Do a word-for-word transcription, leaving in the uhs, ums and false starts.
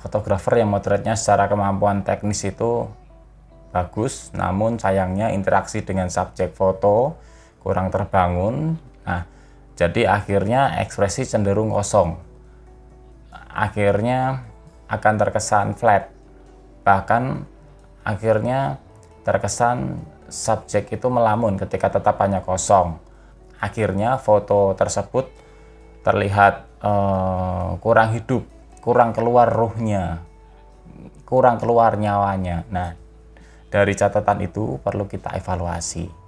fotografer yang motretnya secara kemampuan teknis itu bagus, namun sayangnya interaksi dengan subjek foto kurang terbangun. Nah, jadi akhirnya ekspresi cenderung kosong. Akhirnya akan terkesan flat. Bahkan akhirnya terkesan subjek itu melamun ketika tatapannya kosong. Akhirnya foto tersebut terlihat eh, kurang hidup, kurang keluar ruhnya, kurang keluar nyawanya. Nah, dari catatan itu perlu kita evaluasi.